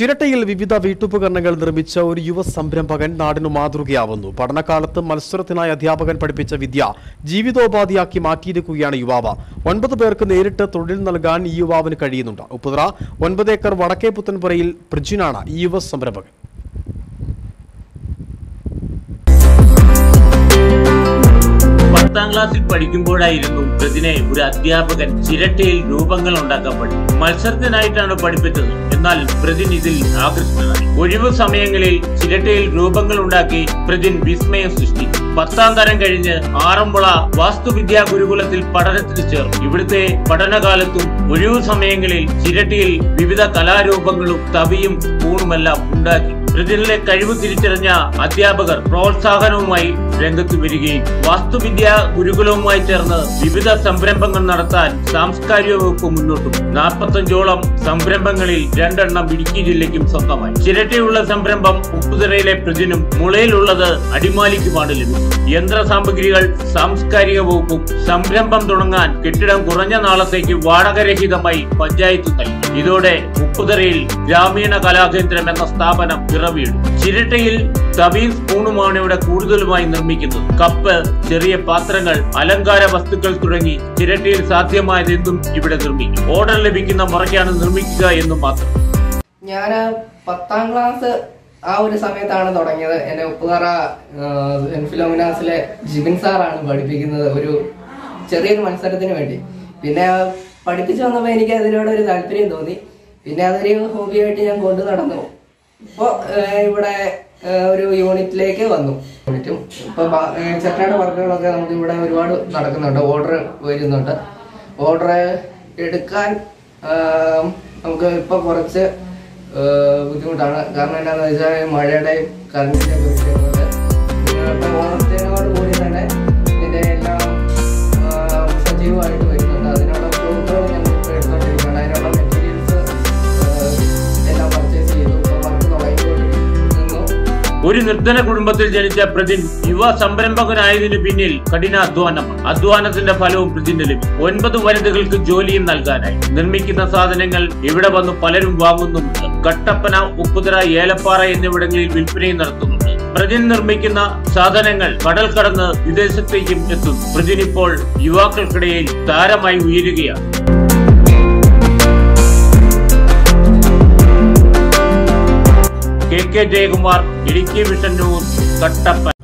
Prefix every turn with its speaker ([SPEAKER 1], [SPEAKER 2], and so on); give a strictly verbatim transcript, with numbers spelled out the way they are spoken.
[SPEAKER 1] ചിരട്ടയിൽ വിവിധ വീട്ടുപകരണങ്ങൾ നിർമ്മിച്ച ഒരു യുവ സംരംഭകൻ നാടിനു മാതൃകയാവുന്നു. പഠനകാലത്ത് മത്സരത്തിനായി അധ്യാപകൻ പഠിപ്പിച്ച വിദ്യ ജീവിതോപാധിയാക്കി മാറ്റിയിരിക്കുകയാണ് യുവാവ്. ഒൻപത് പേർക്ക് നേരിട്ട് തൊഴിൽ നൽകാൻ ഈ യുവാവിന് കഴിയുന്നുണ്ട്. ഉപ്പുതറ ഒൻപത് ഏക്കർ വടക്കേ പുത്തൻപുരയിൽ പ്രജിനാണ് ഈ യുവ സംരംഭകൻ.
[SPEAKER 2] പത്താം ക്ലാസ്സിൽ പഠിക്കുമ്പോഴായിരുന്നു പ്രജിനെ ഒരു അധ്യാപകൻ ചിരട്ടയിൽ രൂപങ്ങൾ ഉണ്ടാക്കാൻ പഠിച്ചു. മത്സരത്തിനായിട്ടാണ് പഠിപ്പിച്ചത്. എന്നാൽ പ്രജിൻ ഇതിൽ ആകർഷിതനായി. ഒഴിവു സമയങ്ങളിൽ ചിരട്ടയിൽ രൂപങ്ങൾ ഉണ്ടാക്കി പ്രജിൻ വിസ്മയം സൃഷ്ടിച്ചു. പത്താം തരം കഴിഞ്ഞ് ആറന്മുള വാസ്തുവിദ്യാ ഗുരുകുലത്തിൽ പഠനത്തിന് ചേർന്നു. ഇവിടുത്തെ പഠനകാലത്തും ഒഴിവു സമയങ്ങളിൽ ചിരട്ടയിൽ വിവിധ കലാരൂപങ്ങളും തവിയും സ്പൂണുമെല്ലാം ഉണ്ടാക്കി. പ്രജിനിലെ കഴിവ് തിരിച്ചറിഞ്ഞ അധ്യാപകർ പ്രോത്സാഹനവുമായി രംഗത്ത് വരികയും വാസ്തുവിദ്യാ ഗുരുകുലവുമായി ചേർന്ന് വിവിധ സംരംഭങ്ങൾ നടത്താൻ സാംസ്കാരിക വകുപ്പ് മുന്നോട്ടു. നാൽപ്പത്തഞ്ചോളം സംരംഭങ്ങളിൽ രണ്ടെണ്ണം ഇടുക്കി ജില്ലയ്ക്കും സ്വന്തമായി. ചിരട്ടയുള്ള സംരംഭം ഉപ്പുതറയിലെ പ്രജിനും മുളയിലുള്ളത് അടിമാലിക്കുമാണ് ലഭിച്ചത്. യന്ത്ര സാമഗ്രികൾ സാംസ്കാരിക വകുപ്പും സംരംഭം തുടങ്ങാൻ കെട്ടിടം കുറഞ്ഞ നാളത്തേക്ക് വാടകരഹിതമായി പഞ്ചായത്ത് നൽകി. ഇതോടെ ഉപ്പുതറയിൽ ഗ്രാമീണ കലാകേന്ദ്രം എന്ന സ്ഥാപനം പിറവിയിടും. ചിരട്ടയിൽ തവിയും സ്പൂണുമാണ് ഇവിടെ കൂടുതലുമായി നിർമ്മിക്കുന്നത്. കപ്പ്, ചെറിയ പാത്രങ്ങൾ, അലങ്കാര വസ്തുക്കൾ തുടങ്ങി ചിരട്ടയിൽ സാധ്യമായതെന്തും ഇവിടെ നിർമ്മിക്കും. ഓർഡർ ലഭിക്കുന്ന മുറയ്ക്കാണ് നിർമ്മിക്കുക എന്നും മാത്രം.
[SPEAKER 3] ഞാൻ പത്താം ക്ലാസ് ആ ഒരു സമയത്താണ് തുടങ്ങിയത്. എന്നെ ഉപ്പുതറ ഫിലോമിനാസിലെ ജിബിൻ സാറാണ് പഠിപ്പിക്കുന്നത്, ഒരു ചെറിയൊരു മത്സരത്തിന് വേണ്ടി. പിന്നെ പഠിപ്പിച്ചു വന്നപ്പോൾ എനിക്ക് അതിനോട് ഒരു താല്പര്യം തോന്നി. പിന്നെ അതൊരു ഹോബിയായിട്ട് ഞാൻ കൊണ്ടു നടന്നു. ഇപ്പോൾ ഇവിടെ ഒരു യൂണിറ്റിലേക്ക് വന്നു. യൂണിറ്റും ഇപ്പോൾ ചെറുകിട വർക്കുകളൊക്കെ നമുക്ക് ഇവിടെ ഒരുപാട് നടക്കുന്നുണ്ട്. ഓർഡർ വരുന്നുണ്ട്. ഓർഡർ എടുക്കാൻ നമുക്ക് ഇപ്പോൾ കുറച്ച് ബുദ്ധിമുട്ടാണ്. കാരണം എന്താണെന്ന് വെച്ചാൽ മഴയുടെയും കറണ്ടിൻ്റെ ഒക്കെ വിഷയങ്ങളുണ്ട്. ഇപ്പോൾ ഓണത്തിനോട് കൂടി തന്നെ ഇതിൻ്റെ എല്ലാം സജീവമായിട്ട് വരുന്നുണ്ട്. അതിനുള്ള പ്രൂഫുകൾ ഞങ്ങൾ എടുത്തുകൊണ്ടിരിക്കുകയാണ്. അതിനുള്ള മെറ്റീരിയൽസ് എല്ലാം പർച്ചേസ് ചെയ്തു.
[SPEAKER 2] ഒരു നിർധന കുടുംബത്തിൽ ജനിച്ച പ്രജിൻ യുവ സംരംഭകനായതിനു പിന്നിൽ കഠിനാധ്വാനമാണ്. അധ്വാനത്തിന്റെ ഫലവും പ്രജിന് ലഭിക്കും. ഒൻപത് വനിതകൾക്ക് ജോലിയും നൽകാനായി. നിർമ്മിക്കുന്ന സാധനങ്ങൾ ഇവിടെ വന്ന് പലരും വാങ്ങുന്നുമുണ്ട്. കട്ടപ്പന, ഉപ്പുതറ, ഏലപ്പാറ എന്നിവിടങ്ങളിൽ വിൽപ്പനയും നടത്തുന്നുണ്ട്. പ്രജിൻ നിർമ്മിക്കുന്ന സാധനങ്ങൾ കടൽ കടന്ന് വിദേശത്തേക്കും എത്തുന്നു. പ്രജിൻ ഇപ്പോൾ യുവാക്കൾക്കിടയിൽ താരമായി ഉയരുകയാണ്. K K Jayakumar, Idukki vision news, Kattappana.